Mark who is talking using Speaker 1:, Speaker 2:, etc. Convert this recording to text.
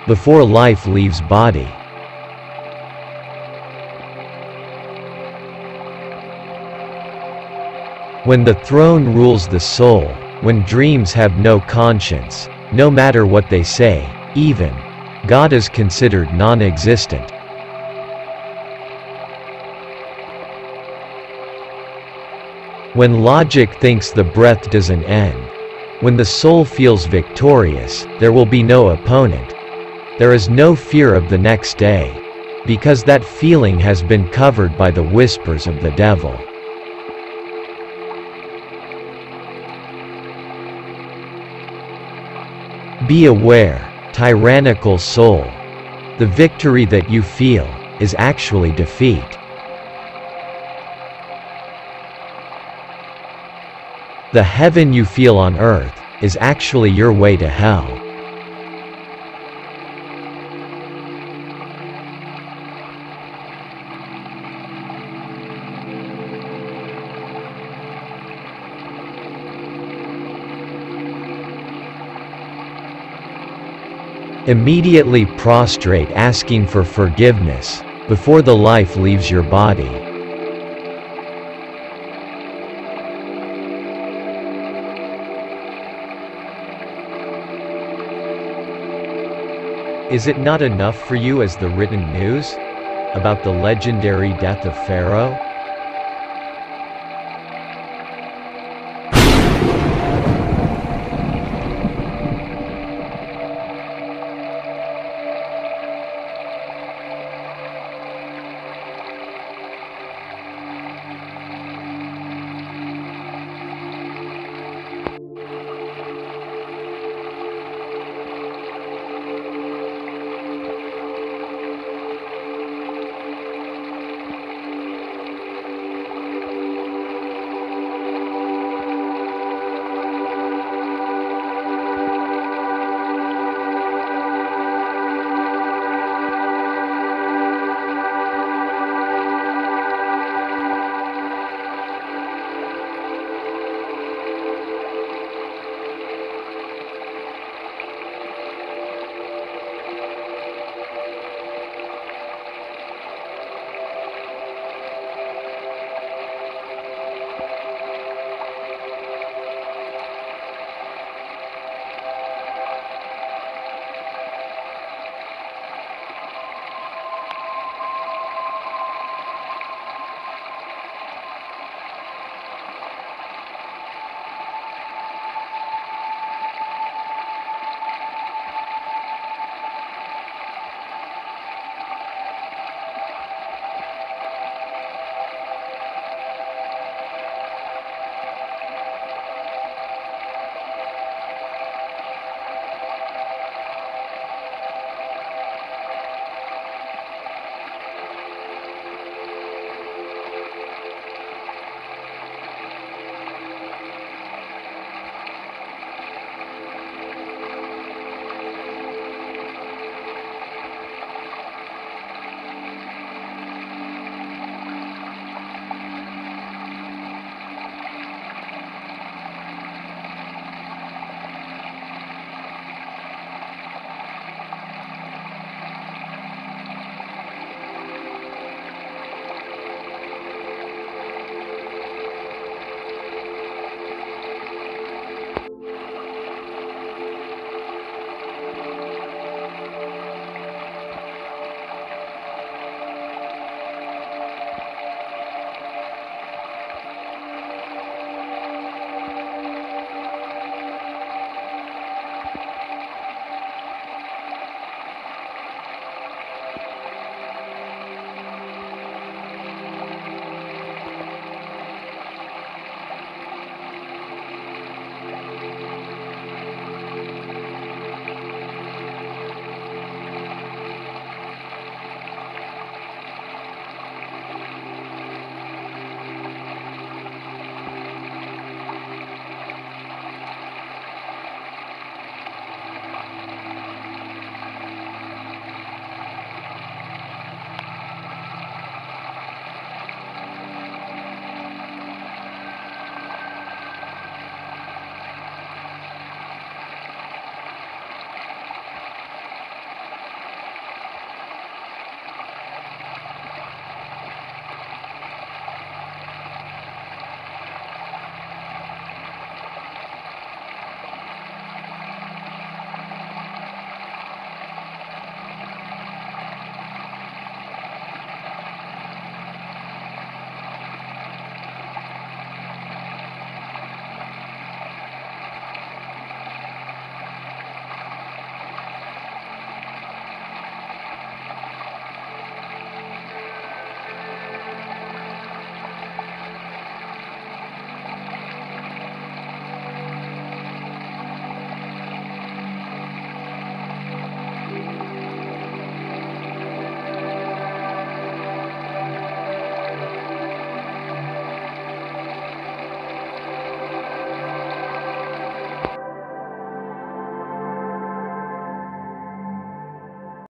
Speaker 1: before life leaves body. When the throne rules the soul, when dreams have no conscience, no matter what they say, even God is considered non-existent. When logic thinks the breath doesn't end, when the soul feels victorious, there will be no opponent. There is no fear of the next day, because that feeling has been covered by the whispers of the devil. Be aware, tyrannical soul. The victory that you feel is actually defeat. The heaven you feel on earth is actually your way to hell. Immediately prostrate, asking for forgiveness before the life leaves your body. Is it not enough for you as the written news about the legendary death of Pharaoh?